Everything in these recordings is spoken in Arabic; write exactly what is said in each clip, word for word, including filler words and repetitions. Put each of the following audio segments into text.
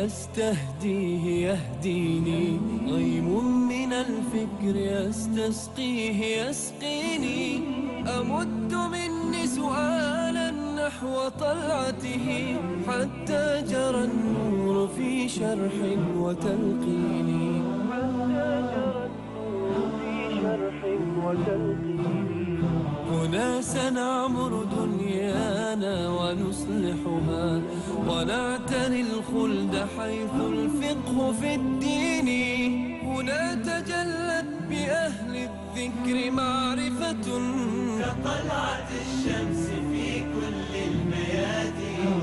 أستهديه يهديني، غيم من الفكر يستسقيه يسقيني. أمد مني سؤالا نحو طلعته، حتى جرى النور في شرح وتلقيني. هنا سنعمر دنيانا ونصلحها، ونعتني الخلد حيث الفقه في الدين. هنا تجلت بأهل الذكر معرفة، كطلعة الشمس في كل الميادين.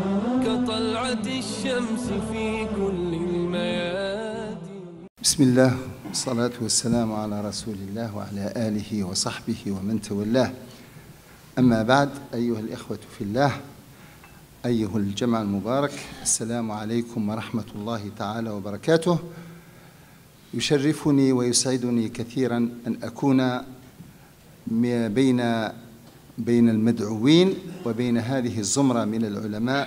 كطلعة الشمس في كل الميادين. بسم الله والصلاة والسلام على رسول الله وعلى آله وصحبه ومن تولاه. أما بعد، أيها الإخوة في الله، أيها الجمع المبارك، السلام عليكم ورحمة الله تعالى وبركاته. يشرفني ويسعدني كثيرا أن أكون بين بين المدعوين وبين هذه الزمرة من العلماء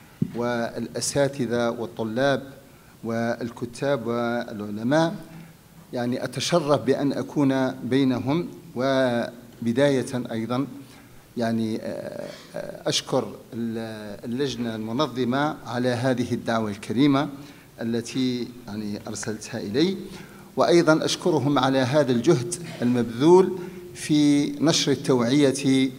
والأساتذة والطلاب والكتاب والعلماء. يعني أتشرف بأن أكون بينهم. وبداية أيضا يعني أشكر اللجنة المنظمة على هذه الدعوة الكريمة التي يعني أرسلتها إلي، وأيضا أشكرهم على هذا الجهد المبذول في نشر التوعية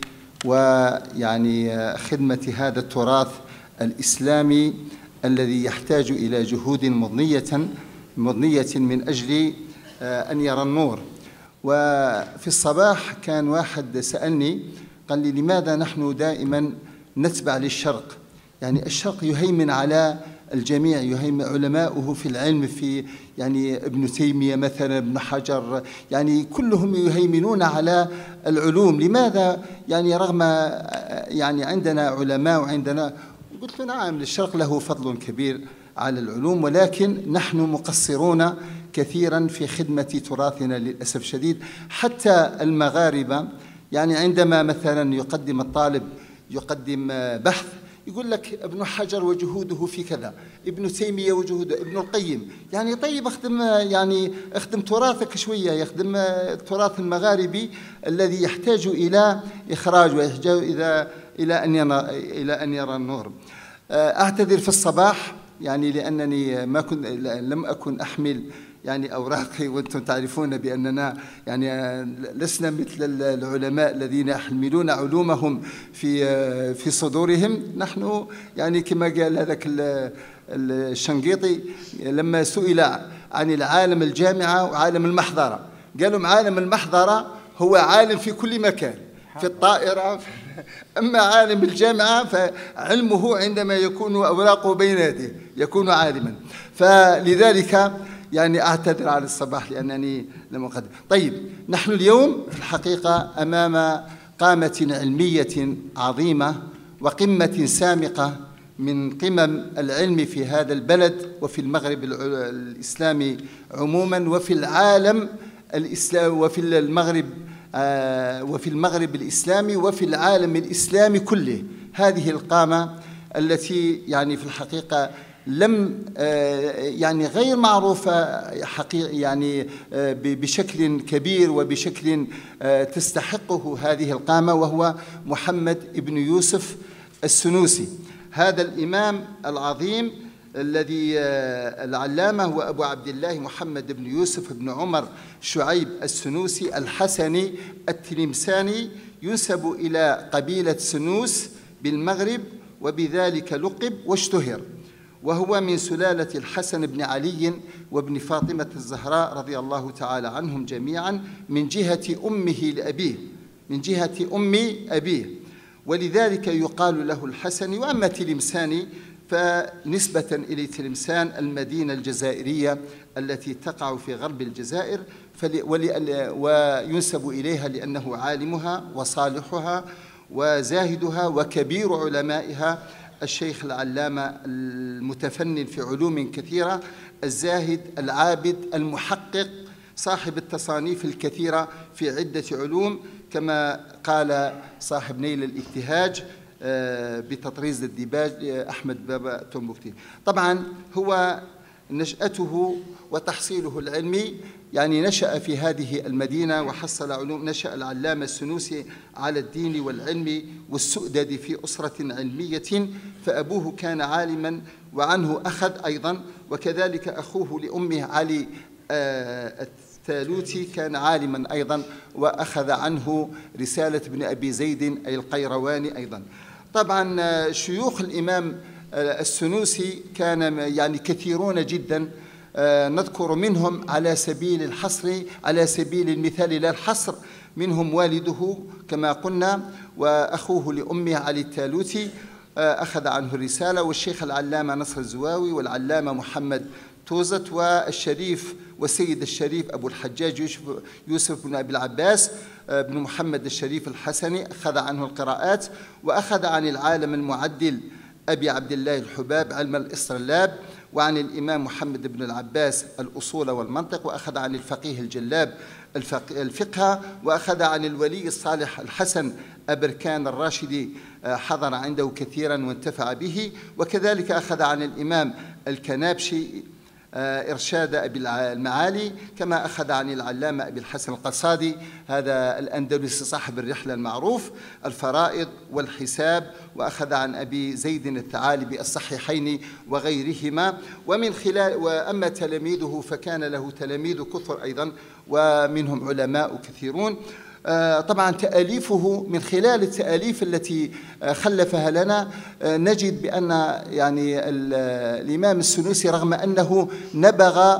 ويعني خدمة هذا التراث الإسلامي الذي يحتاج إلى جهود مضنية مضنية من أجل أن يرى النور. وفي الصباح كان واحد سألني قال لي: لماذا نحن دائما نتبع للشرق؟ يعني الشرق يهيمن على الجميع، يهيمن علماؤه في العلم، في يعني ابن تيمية مثلا، ابن حجر، يعني كلهم يهيمنون على العلوم. لماذا يعني رغم يعني عندنا علماء وعندنا؟ قلت له: نعم، للشرق له فضل كبير على العلوم، ولكن نحن مقصرون كثيرا في خدمة تراثنا للأسف الشديد. حتى المغاربة يعني عندما مثلا يقدم الطالب يقدم بحث، يقول لك ابن حجر وجهوده في كذا، ابن تيمية وجهوده، ابن القيم. يعني طيب اخدم يعني اخدم تراثك شوية، يخدم التراث المغاربي الذي يحتاج إلى إخراج ويحتاج إلى إلى أن يرى إلى أن يرى النور. أعتذر في الصباح يعني لأنني ما كنت لم أكن أحمل يعني أوراقي، وأنتم تعرفون بأننا يعني لسنا مثل العلماء الذين يحملون علومهم في في صدورهم. نحن يعني كما قال هذاك الشنقيطي لما سئل عن العالم الجامعة وعالم المحضرة، قالوا عالم المحضرة هو عالم في كل مكان، في الطائرة. أما عالم الجامعة فعلمه عندما يكون أوراقه بين يديه يكون عالما. فلذلك يعني أعتذر على الصباح لأنني لم أقدم. طيب، نحن اليوم في الحقيقة أمام قامة علمية عظيمة وقمة سامقة من قمم العلم في هذا البلد وفي المغرب الإسلامي عموما، وفي العالم الإسلامي، وفي المغرب آه وفي المغرب الإسلامي وفي العالم الإسلامي كله. هذه القامة التي يعني في الحقيقة لم آه يعني غير معروفة حقيقة يعني آه بشكل كبير وبشكل آه تستحقه هذه القامة، وهو محمد بن يوسف السنوسي. هذا الإمام العظيم الذي العلامة هو أبو عبد الله محمد بن يوسف بن عمر شعيب السنوسي الحسني التلمساني، ينسب إلى قبيلة سنوس بالمغرب، وبذلك لقب واشتهر. وهو من سلالة الحسن بن علي وابن فاطمة الزهراء رضي الله تعالى عنهم جميعا، من جهة أمه لأبيه، من جهة أم أبيه، ولذلك يقال له الحسني. وأما تلمساني فنسبة إلى تلمسان المدينة الجزائرية التي تقع في غرب الجزائر، وينسب إليها لأنه عالمها وصالحها وزاهدها وكبير علمائها، الشيخ العلامة المتفنن في علوم كثيرة، الزاهد العابد المحقق، صاحب التصانيف الكثيرة في عدة علوم، كما قال صاحب نيل الابتهاج: بتطريز الديباج أحمد بابا تومبوكتي. طبعا هو نشأته وتحصيله العلمي يعني نشأ في هذه المدينة وحصل علوم. نشأ العلامة السنوسي على الدين والعلم والسؤدد في أسرة علمية، فأبوه كان عالما وعنه أخذ أيضا، وكذلك أخوه لأمه علي الثالوتي كان عالما أيضا وأخذ عنه رسالة ابن أبي زيد أي القيرواني أيضا. طبعا شيوخ الإمام السنوسي كان يعني كثيرون جدا، نذكر منهم على سبيل الحصر على سبيل المثال لا الحصر منهم والده كما قلنا، وأخوه لأمه علي الثالوتي أخذ عنه الرسالة، والشيخ العلامة نصر الزواوي، والعلامة محمد توزت، والشريف والسيد الشريف أبو الحجاج يوسف بن أبي العباس بن محمد الشريف الحسني أخذ عنه القراءات، وأخذ عن العالم المعدل أبي عبد الله الحباب علم الإسطرلاب، وعن الإمام محمد بن العباس الأصول والمنطق، وأخذ عن الفقيه الجلاب الفقه، وأخذ عن الولي الصالح الحسن أبركان الراشدي حضر عنده كثيرا وانتفع به، وكذلك أخذ عن الإمام الكنابشي إرشاد أبي المعالي، كما أخذ عن العلامة أبي الحسن القصادي هذا الأندلسي صاحب الرحلة المعروف الفرائض والحساب، وأخذ عن أبي زيد الثعالبي الصحيحين وغيرهما. ومن خلال وأما تلاميذه فكان له تلاميذ كثر أيضا ومنهم علماء كثيرون. طبعا تأليفه من خلال التأليف التي خلفها لنا نجد بأن يعني الإمام السنوسي رغم أنه نبغ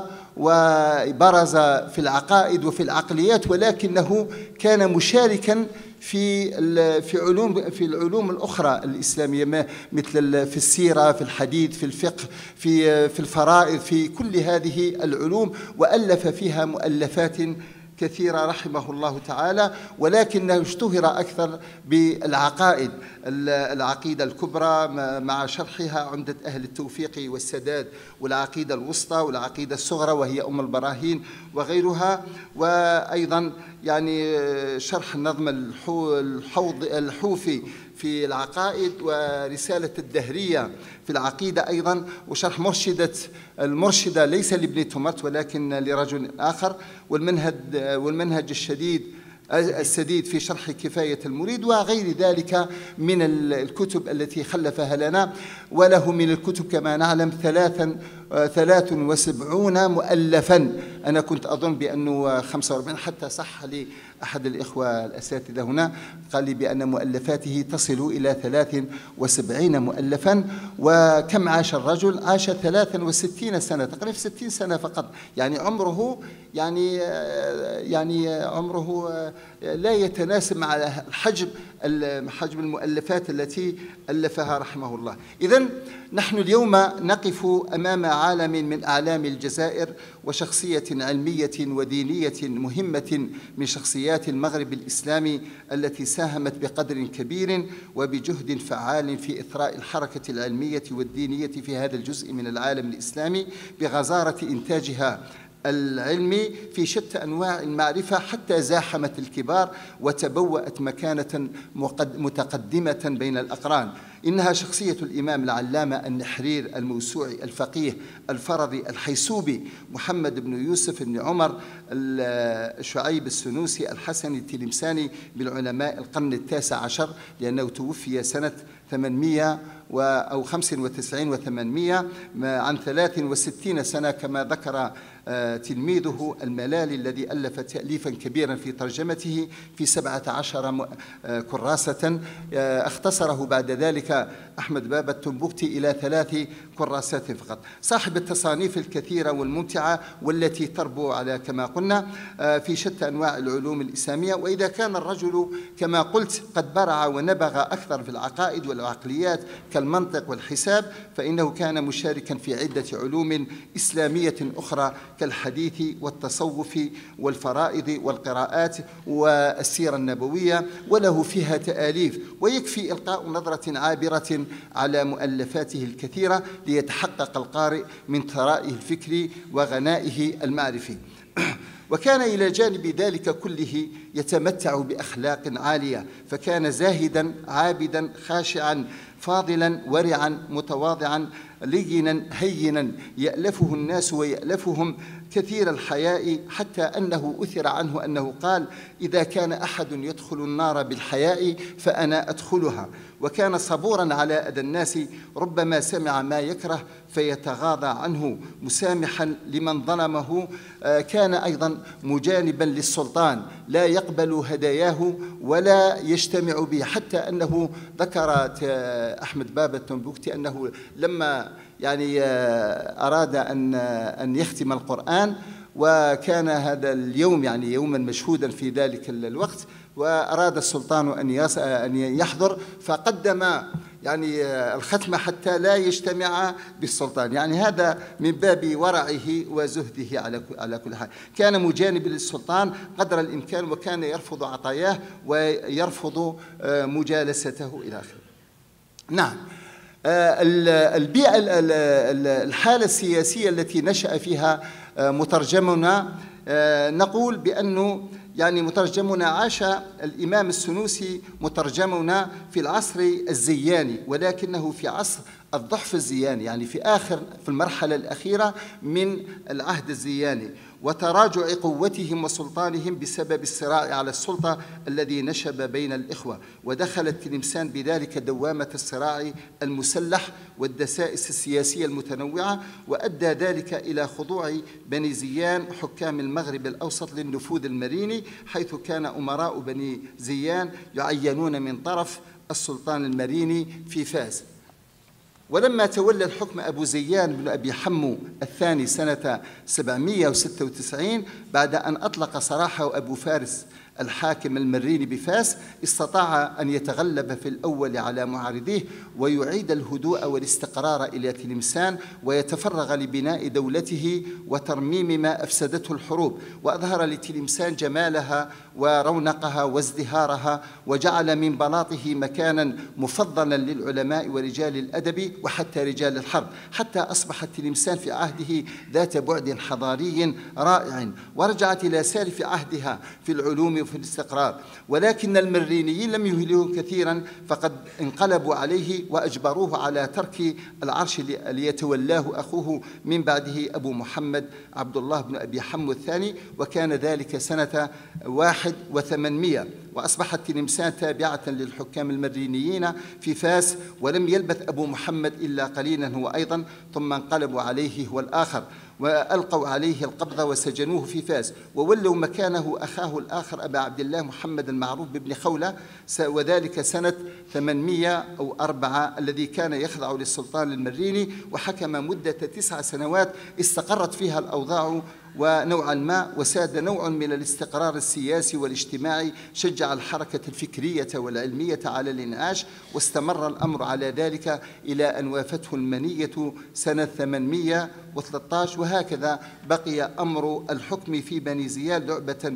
وبرز في العقائد وفي العقليات، ولكنه كان مشاركا في في علوم في العلوم الأخرى الإسلامية مثل في السيرة، في الحديث، في الفقه، في في الفرائض، في كل هذه العلوم، وألف فيها مؤلفات كثيرة رحمه الله تعالى، ولكنه اشتهر أكثر بالعقائد، العقيدة الكبرى مع شرحها عمدة أهل التوفيق والسداد، والعقيدة الوسطى، والعقيدة الصغرى وهي أم البراهين وغيرها، وأيضا يعني شرح النظم الحوض الحوفي في العقائد، ورسالة الدهرية في العقيدة أيضا، وشرح مرشدة المرشدة ليس لابن تمرت ولكن لرجل آخر، والمنهج والمنهج الشديد السديد في شرح كفاية المريد، وغير ذلك من الكتب التي خلفها لنا. وله من الكتب كما نعلم ثلاثا ثلاث وسبعون مؤلفا، أنا كنت أظن بأنه خمسة وأربعين، حتى صح لي أحد الإخوة الأساتذة هنا قال لي بأن مؤلفاته تصل إلى ثلاث وسبعين مؤلفا. وكم عاش الرجل؟ عاش ثلاثا وستين سنة، تقريبا ستين سنة فقط، يعني عمره يعني يعني عمره لا يتناسب مع الحجم حجم المؤلفات التي ألفها رحمه الله. إذن نحن اليوم نقف أمام عالم من أعلام الجزائر، وشخصية علمية ودينية مهمة من شخصيات المغرب الإسلامي التي ساهمت بقدر كبير وبجهد فعال في إثراء الحركة العلمية والدينية في هذا الجزء من العالم الإسلامي بغزارة إنتاجها العلمي في شتى أنواع المعرفة، حتى زاحمت الكبار وتبوأت مكانة متقدمة بين الأقران. إنها شخصية الإمام العلامة النحرير الموسوعي الفقيه الفرضي الحيسوبي محمد بن يوسف بن عمر شعيب السنوسي الحسني التلمساني بالعلماء القرن التاسع عشر، لأنه توفي سنة ثمانمائة أو خمسة وتسعين وثمانمائة عن ثلاث وستين سنة، كما ذكر تلميذه الملالي الذي ألف تأليفا كبيرا في ترجمته في سبعة عشر كراسة، اختصره بعد ذلك أحمد بابا التنبوكتي إلى ثلاث كراسات فقط. صاحب التصانيف الكثيرة والممتعة والتي تربو على كما قلنا في شتى أنواع العلوم الإسلامية. وإذا كان الرجل كما قلت قد برع ونبغ أكثر في العقائد والعقليات كالمنطق والحساب، فإنه كان مشاركا في عدة علوم إسلامية أخرى كالحديث والتصوف والفرائض والقراءات والسيرة النبوية، وله فيها تآليف، ويكفي إلقاء نظرة عابرة على مؤلفاته الكثيرة ليتحقق القارئ من ثرائه الفكري وغنائه المعرفي. وكان إلى جانب ذلك كله يتمتع بأخلاق عالية، فكان زاهدا عابدا خاشعا فاضلا ورعا متواضعا لينا هينا يألفه الناس ويألفهم كثير الحياء، حتى أنه أثر عنه أنه قال: إذا كان أحد يدخل النار بالحياء فأنا أدخلها. وكان صبورا على أذى الناس، ربما سمع ما يكره فيتغاضى عنه مسامحا لمن ظلمه. كان أيضا مجانبا للسلطان، لا يقبل هداياه ولا يجتمع به، حتى أنه ذكر أحمد بابا التنبوكتي أنه لما يعني أراد أن أن يختم القرآن، وكان هذا اليوم يعني يوما مشهودا في ذلك الوقت، وأراد السلطان أن يحضر، فقدم يعني الختمة حتى لا يجتمع بالسلطان. يعني هذا من باب ورعه وزهده على على كل حال. كان مجانبا للسلطان قدر الإمكان، وكان يرفض عطاياه ويرفض مجالسته إلى آخره. نعم، البيئة الحالة السياسية التي نشأ فيها مترجمنا، نقول بأنه يعني مترجمنا عاش الإمام السنوسي مترجمنا في العصر الزياني، ولكنه في عصر الضعف الزياني، يعني في آخر في المرحلة الأخيرة من العهد الزياني، وتراجع قوتهم وسلطانهم بسبب الصراع على السلطة الذي نشب بين الإخوة. ودخل التلمسان بذلك دوامة الصراع المسلح والدسائس السياسية المتنوعة، وأدى ذلك إلى خضوع بني زيان حكام المغرب الأوسط للنفوذ المريني، حيث كان أمراء بني زيان يعينون من طرف السلطان المريني في فاس. ولما تولى الحكم أبو زيان بن أبي حمو الثاني سنة سبعمائة وستة وتسعين، بعد أن أطلق سراحه أبو فارس الحاكم المريني بفاس، استطاع أن يتغلب في الأول على معارضيه ويعيد الهدوء والاستقرار إلى تلمسان، ويتفرغ لبناء دولته وترميم ما أفسدته الحروب، وأظهر لتلمسان جمالها ورونقها وازدهارها، وجعل من بلاطه مكانا مفضلا للعلماء ورجال الأدب وحتى رجال الحرب، حتى أصبحت تلمسان في عهده ذات بعد حضاري رائع، ورجعت إلى سالف عهدها في العلوم وفي الاستقرار. ولكن المرينيين لم يهلوه كثيرا، فقد انقلبوا عليه وأجبروه على ترك العرش ليتولاه أخوه من بعده أبو محمد عبد الله بن أبي حمو الثاني، وكان ذلك سنة واحد وثمانمائة، وأصبحت تلمسان تابعة للحكام المرينيين في فاس. ولم يلبث أبو محمد إلا قليلا هو أيضا، ثم انقلبوا عليه هو الآخر وألقوا عليه القبض وسجنوه في فاس، وولوا مكانه أخاه الآخر أبا عبد الله محمد المعروف بابن خولة، وذلك سنة ثمانمائة أو أربعة، الذي كان يخضع للسلطان المريني، وحكم مدة تسع سنوات استقرت فيها الأوضاع ونوعا ما، وساد نوع من الاستقرار السياسي والاجتماعي، شجع الحركة الفكرية والعلمية على الإنعاش، واستمر الأمر على ذلك إلى أن وافته المنية سنة ثمانمائة وثلاثة عشر. وهكذا بقي أمر الحكم في بني زياد لعبة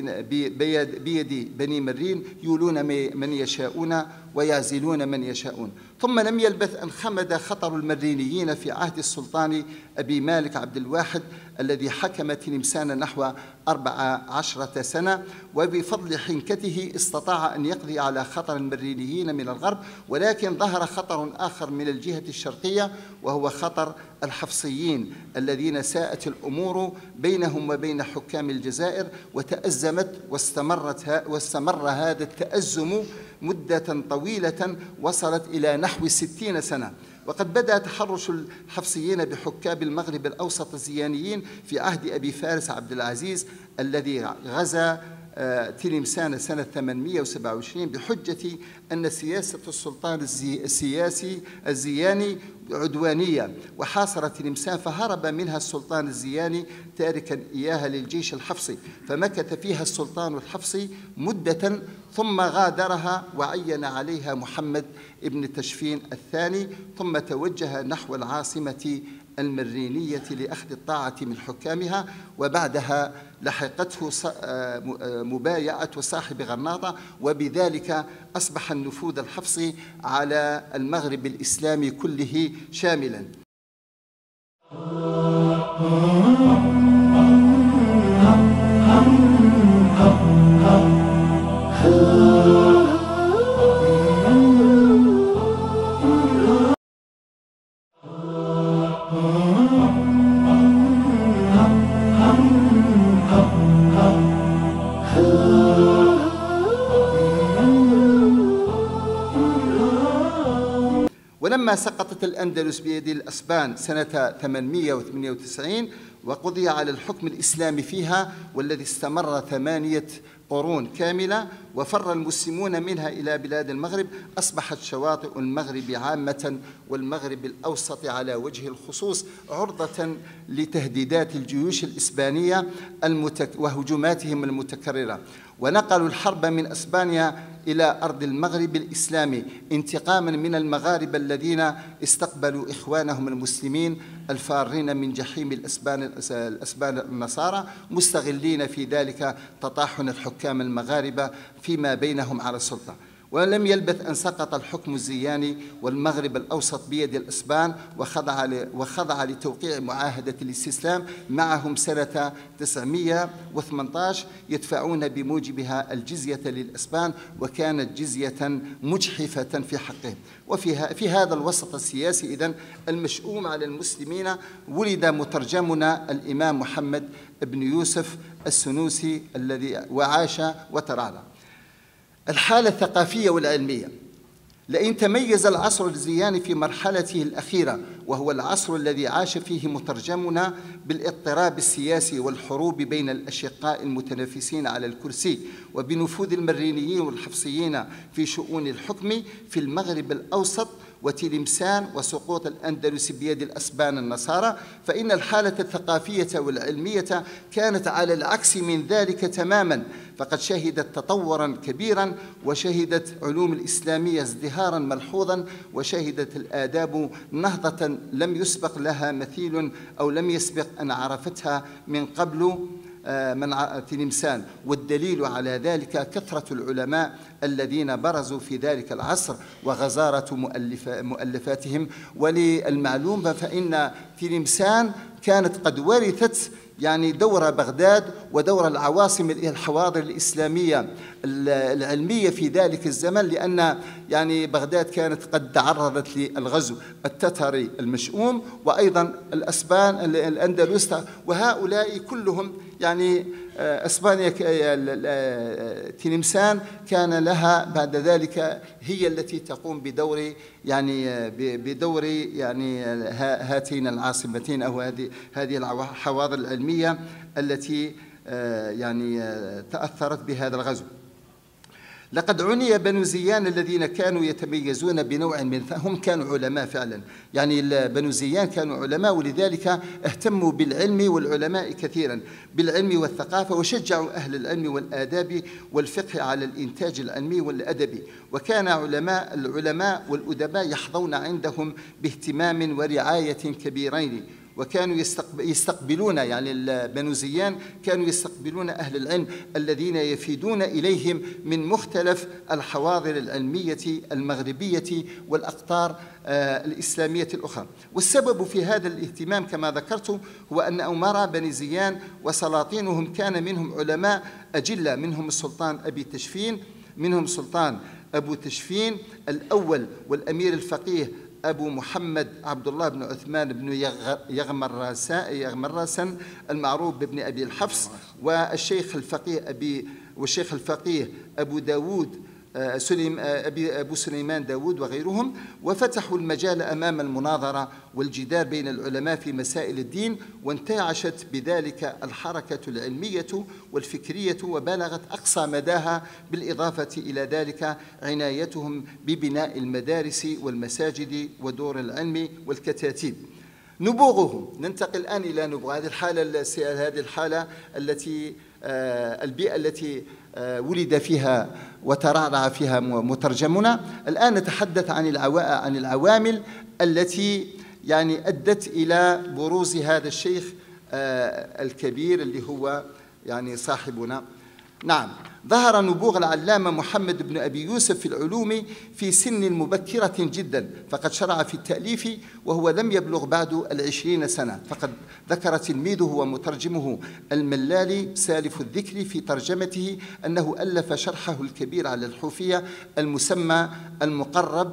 بيد بني مرين، يولون من يشاءون ويعزلون من يشاءون. ثم لم يلبث أن خمد خطر المرينيين في عهد السلطان أبي مالك عبد الواحد، الذي حكم تلمسان نحو أربع عشرة سنة، وبفضل حنكته استطاع أن يقضي على خطر المرينيين من الغرب. ولكن ظهر خطر آخر من الجهة الشرقية، وهو خطر الحفصيين الذين ساءت الأمور بينهم وبين حكام الجزائر، وتأزمت واستمرت واستمر هذا التأزم مدة طويلة وصلت إلى نحو ستين سنة. وقد بدأ تحرش الحفصيين بحكام المغرب الأوسط الزيانيين في عهد أبي فارس عبد العزيز، الذي غزا تلمسان سنة ثمانمائة وسبعة وعشرين بحجة أن سياسة السلطان السياسي الزياني عدوانية، وحاصر تلمسان فهرب منها السلطان الزياني تاركا إياها للجيش الحفصي، فمكث فيها السلطان الحفصي مدة ثم غادرها وعين عليها محمد ابن تشفين الثاني، ثم توجه نحو العاصمة المرينية لأخذ الطاعة من حكامها. وبعدها لحقته مبايعة صاحب غرناطة، وبذلك أصبح النفوذ الحفصي على المغرب الإسلامي كله شاملا. Ah ولما سقطت الأندلس بيد الأسبان سنة ثمانمئة وثمانية وتسعين وقضي على الحكم الإسلامي فيها، والذي استمر ثمانية قرون كاملة، وفر المسلمون منها إلى بلاد المغرب، أصبحت شواطئ المغرب عامة والمغرب الأوسط على وجه الخصوص عرضة لتهديدات الجيوش الإسبانية المتك... وهجوماتهم المتكررة. ونقلوا الحرب من أسبانيا إلى أرض المغرب الإسلامي انتقاما من المغاربة الذين استقبلوا إخوانهم المسلمين الفارين من جحيم الأسبان, الأسبان النصارى، مستغلين في ذلك تطاحن الحكام المغاربة فيما بينهم على السلطة. ولم يلبث أن سقط الحكم الزياني والمغرب الأوسط بيد الأسبان، وخضع وخضع لتوقيع معاهدة الاستسلام معهم سنة تسعمئة وثمانية عشر يدفعون بموجبها الجزية للأسبان، وكانت جزية مجحفة في حقهم. وفي في هذا الوسط السياسي إذن المشؤوم على المسلمين ولد مترجمنا الإمام محمد بن يوسف السنوسي الذي وعاش وترعرع. الحالة الثقافية والعلمية. لئن تميز العصر الزياني في مرحلته الأخيرة، وهو العصر الذي عاش فيه مترجمنا، بالاضطراب السياسي والحروب بين الأشقاء المتنافسين على الكرسي، وبنفوذ المرينيين والحفصيين في شؤون الحكم في المغرب الأوسط وتلمسان، وسقوط الأندلس بيد الأسبان النصارى، فإن الحالة الثقافية والعلمية كانت على العكس من ذلك تماما، فقد شهدت تطورا كبيرا، وشهدت علوم الإسلامية ازدهارا ملحوظا، وشهدت الآداب نهضة لم يسبق لها مثيل أو لم يسبق أن عرفتها من قبل من تلمسان. والدليل على ذلك كثرة العلماء الذين برزوا في ذلك العصر وغزارة مؤلف مؤلفاتهم. وللمعلومة فإن تلمسان كانت قد ورثت يعني دور بغداد ودور العواصم الحواضر الإسلامية العلمية في ذلك الزمن، لأن يعني بغداد كانت قد تعرضت للغزو التتري المشؤوم، وأيضا الأسبان الأندلس، وهؤلاء كلهم يعني أسبانيا تلمسان كان لها بعد ذلك هي التي تقوم بدور يعني بدور يعني هاتين العاصمتين أو هذه هذه الحواضر العلمية التي يعني تأثرت بهذا الغزو. لقد عني بنو زيان الذين كانوا يتميزون بنوع من هم كانوا علماء فعلا، يعني بنو زيان كانوا علماء، ولذلك اهتموا بالعلم والعلماء كثيرا، بالعلم والثقافة، وشجعوا أهل العلم والآداب والفقه على الإنتاج العلمي والأدبي. وكان علماء العلماء والأدباء يحظون عندهم باهتمام ورعاية كبيرين، وكانوا يستقبلون يعني بنو زيان كانوا يستقبلون أهل العلم الذين يفيدون إليهم من مختلف الحواضر العلمية المغربية والأقطار الإسلامية الأخرى. والسبب في هذا الاهتمام كما ذكرت هو أن أمراء بني زيان وسلاطينهم كان منهم علماء أجلة، منهم السلطان أبي تشفين منهم سلطان أبو تشفين الأول، والأمير الفقيه أبو محمد عبد الله بن عثمان بن يغمراسان المعروف بابن أبي الحفص، والشيخ الفقيه أبي والشيخ الفقيه أبو داود سليم أبي أبو سليمان داود وغيرهم. وفتحوا المجال أمام المناظرة والجدال بين العلماء في مسائل الدين، وانتعشت بذلك الحركة العلمية والفكرية وبلغت أقصى مداها، بالإضافة إلى ذلك عنايتهم ببناء المدارس والمساجد ودور العلم والكتاتيب. نبوغهم، ننتقل الآن إلى نبوغ هذه الحالة هذه الحالة التي البيئة التي ولد فيها وترعرع فيها مترجمنا. الآن نتحدث عن عن العوامل التي يعني أدت إلى بروز هذا الشيخ الكبير اللي هو يعني صاحبنا. نعم، ظهر نبوغ العلامة محمد بن أبي يوسف في العلوم في سن مبكرة جدا، فقد شرع في التأليف وهو لم يبلغ بعد العشرين سنة. فقد ذكر تلميذه ومترجمه الملالي سالف الذكر في ترجمته أنه ألف شرحه الكبير على الحوفية المسمى المقرب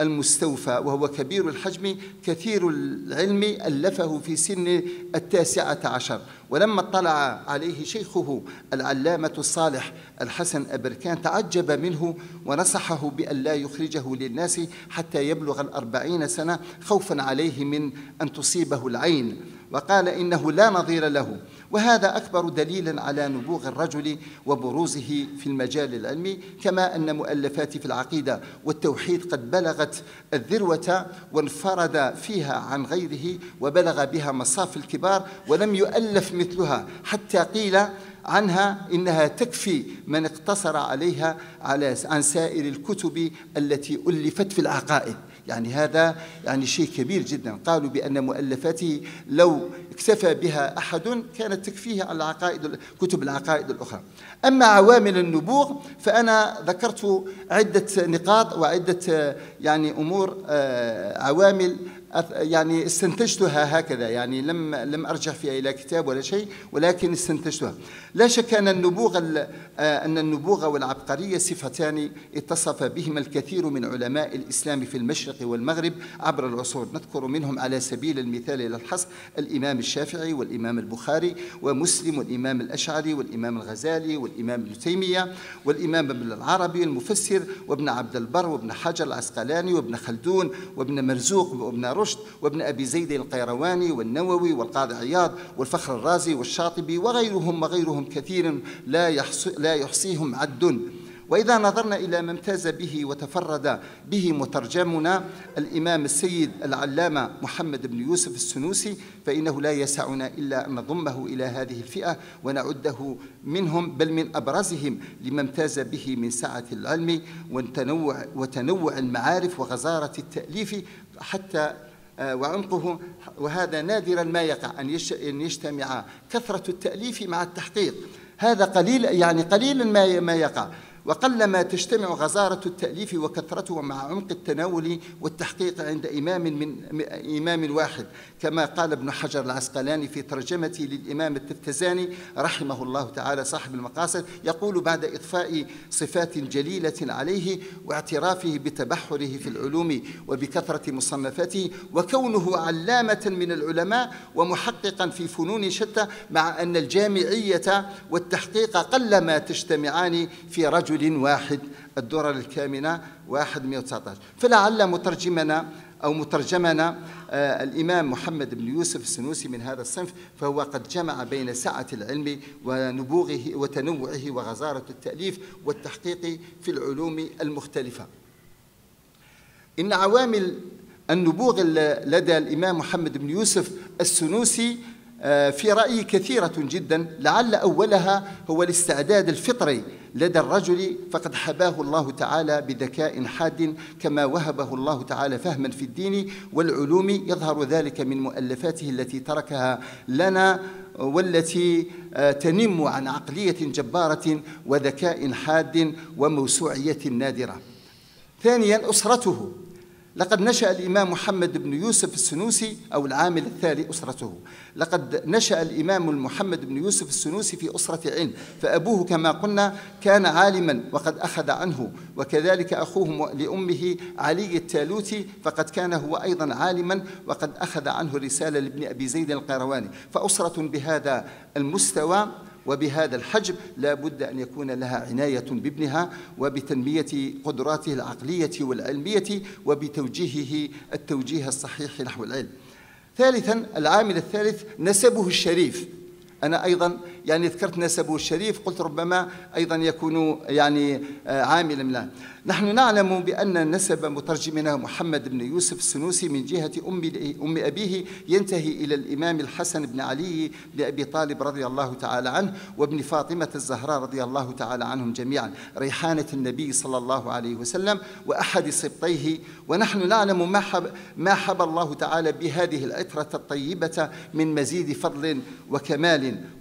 المستوفى، وهو كبير الحجم كثير العلم، ألفه في سن التاسعة عشر، ولما اطلع عليه شيخه العلامة الصالح الحسن أبركان تعجب منه ونصحه بأن لا يخرجه للناس حتى يبلغ الأربعين سنة خوفا عليه من أن تصيبه العين، وقال إنه لا نظير له. وهذا أكبر دليل على نبوغ الرجل وبروزه في المجال العلمي، كما أن مؤلفاتي في العقيدة والتوحيد قد بلغت الذروة وانفرد فيها عن غيره وبلغ بها مصاف الكبار، ولم يؤلف مثلها، حتى قيل عنها إنها تكفي من اقتصر عليها على عن سائر الكتب التي ألفت في العقائد. يعني هذا يعني شيء كبير جدا. قالوا بأن مؤلفاته لو اكتفى بها أحد كانت تكفيه على العقائد كتب العقائد الأخرى. أما عوامل النبوغ فأنا ذكرت عدة نقاط وعدة يعني أمور عوامل يعني استنتجتها هكذا، يعني لم لم أرجع فيها إلى كتاب ولا شيء، ولكن استنتجتها. لا شك أن النبوغ أن النبوغ والعبقرية صفتان اتصف بهما الكثير من علماء الإسلام في المشرق والمغرب عبر العصور. نذكر منهم على سبيل المثال إلى الحصر الإمام الشافعي والإمام البخاري ومسلم والإمام الأشعري والإمام الغزالي والإمام ابن تيمية والإمام ابن العربي المفسر وابن عبد البر وابن حجر العسقلاني وابن خلدون وابن مرزوق وابن رشد وابن أبي زيد القيرواني والنووي والقاضي عياض والفخر الرازي والشاطبي وغيرهم وغيرهم كثير لا يحصي لا يحصيهم عد. وإذا نظرنا إلى ما امتاز به وتفرد به مترجمنا الإمام السيد العلامة محمد بن يوسف السنوسي، فإنه لا يسعنا إلا أن نضمه إلى هذه الفئة ونعده منهم بل من أبرزهم لما امتاز به من سعة العلم وتنوع, وتنوع المعارف وغزارة التأليف حتى وعمقه. وهذا نادرا ما يقع أن يجتمع كثرة التأليف مع التحقيق، هذا قليل يعني قليلا ما ما يقع، وقلما تجتمع غزارة التأليف وكثرته مع عمق التناول والتحقيق عند إمام من إمام واحد، كما قال ابن حجر العسقلاني في ترجمته للإمام التفتزاني رحمه الله تعالى صاحب المقاصد، يقول بعد إضفاء صفات جليلة عليه واعترافه بتبحره في العلوم وبكثرة مصنفاته وكونه علامة من العلماء ومحققا في فنون شتى، مع أن الجامعية والتحقيق قلما تجتمعان في رجل واحد، الدرر الكامنة واحد مئة وتسعة عشر. فلعل مترجمنا أو مترجمنا آه الإمام محمد بن يوسف السنوسي من هذا الصنف، فهو قد جمع بين سعة العلم ونبوغه وتنوعه وغزارة التأليف والتحقيق في العلوم المختلفة. إن عوامل النبوغ لدى الإمام محمد بن يوسف السنوسي في رأيي كثيرة جدا، لعل أولها هو الاستعداد الفطري لدى الرجل، فقد حباه الله تعالى بذكاء حاد كما وهبه الله تعالى فهما في الدين والعلوم، يظهر ذلك من مؤلفاته التي تركها لنا والتي تنم عن عقلية جبارة وذكاء حاد وموسوعية نادرة. ثانيا أسرته، لقد نشأ الإمام محمد بن يوسف السنوسي أو العامل الثاني أسرته، لقد نشأ الإمام محمد بن يوسف السنوسي في أسرة علم، فأبوه كما قلنا كان عالما وقد أخذ عنه، وكذلك أخوه لأمه علي التالوتي فقد كان هو أيضا عالما وقد أخذ عنه رسالة لابن أبي زيد القيرواني. فأسرة بهذا المستوى وبهذا الحجم لا بد أن يكون لها عناية بابنها وبتنمية قدراته العقلية والعلمية وبتوجيهه التوجيه الصحيح نحو العلم. ثالثا العامل الثالث نسبه الشريف. أنا أيضا يعني ذكرت نسبه الشريف، قلت ربما أيضا يكون يعني عاملا له. نحن نعلم بأن نسب مترجمنا محمد بن يوسف السنوسي من جهة أم أم أبيه ينتهي إلى الإمام الحسن بن علي بن أبي طالب رضي الله تعالى عنه وابن فاطمة الزهراء رضي الله تعالى عنهم جميعا، ريحانة النبي صلى الله عليه وسلم وأحد سبطيه. ونحن نعلم ما حب ما حب الله تعالى بهذه العترة الطيبة من مزيد فضل وكمال، ونعلم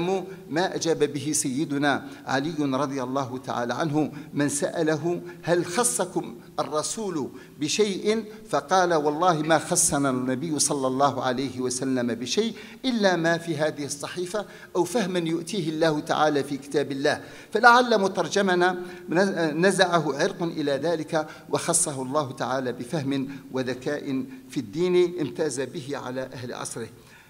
تعلموا ما أجاب به سيدنا علي رضي الله تعالى عنه من سأله هل خصكم الرسول بشيء؟ فقال والله ما خصنا النبي صلى الله عليه وسلم بشيء إلا ما في هذه الصحيفة أو فهما يؤتيه الله تعالى في كتاب الله، فلعل مترجمنا نزعه عرق إلى ذلك وخصه الله تعالى بفهم وذكاء في الدين امتاز به على أهل عصره.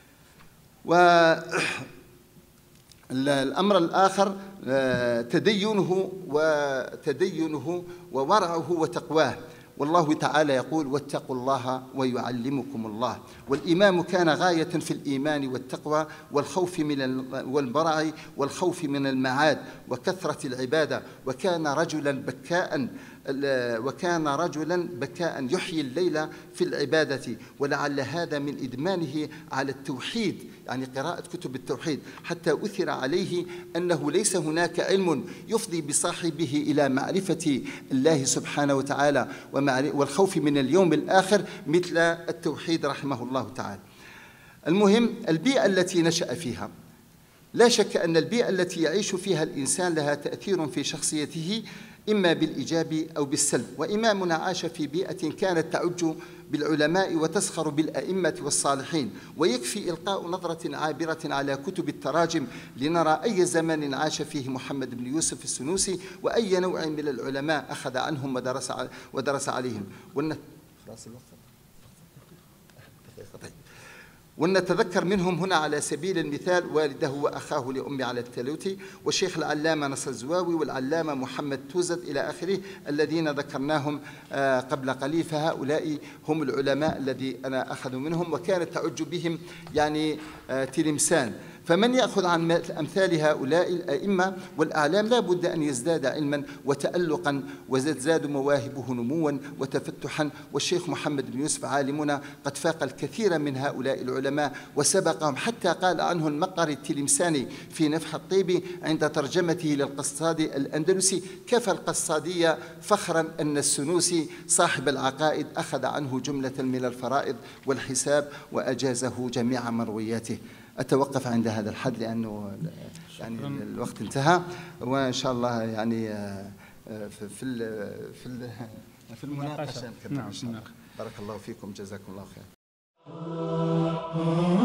والأمر الآخر تدينه وتدينه وورعه وتقواه، والله تعالى يقول واتقوا الله ويعلمكم الله. والإمام كان غاية في الإيمان والتقوى والخوف من والبرع والخوف من المعاد وكثرة العبادة، وكان رجلا بكاء وكان رجلا بكاء يحيي الليل في العبادة، ولعل هذا من إدمانه على التوحيد، يعني قراءة كتب التوحيد، حتى أثر عليه أنه ليس هناك علم يفضي بصاحبه إلى معرفة الله سبحانه وتعالى والخوف من اليوم الآخر مثل التوحيد رحمه الله تعالى. المهم البيئة التي نشأ فيها، لا شك أن البيئة التي يعيش فيها الإنسان لها تأثير في شخصيته إما بالإيجاب أو بالسلب. وإمامنا عاش في بيئة كانت تعج بالعلماء وتسخر بالأئمة والصالحين، ويكفي إلقاء نظرة عابرة على كتب التراجم لنرى أي زمن عاش فيه محمد بن يوسف السنوسي وأي نوع من العلماء أخذ عنهم ودرس ودرس عليهم. خلاص الوقت. ونتذكر منهم هنا على سبيل المثال والده وأخاه لأم على التلوتي والشيخ العلامة نصر الزواوي والعلامة محمد توزد إلى آخره الذين ذكرناهم قبل قليل، فهؤلاء هم العلماء الذي أنا أخذ منهم وكانت تعج بهم يعني تلمسان. فمن يأخذ عن أمثال هؤلاء الأئمة والأعلام لا بد أن يزداد علما وتألقا وتزداد مواهبه نموا وتفتحا. والشيخ محمد بن يوسف عالمنا قد فاق الكثير من هؤلاء العلماء وسبقهم، حتى قال عنه المقري التلمساني في نفح الطيب عند ترجمته للقصادي الأندلسي: كفى القصادية فخرا أن السنوسي صاحب العقائد أخذ عنه جملة من الفرائض والحساب وأجازه جميع مروياته. أتوقف عند هذا الحد لأنه يعني الوقت انتهى، وإن شاء الله يعني في في في المناقشة. نعم. بارك الله فيكم، جزاكم الله خير.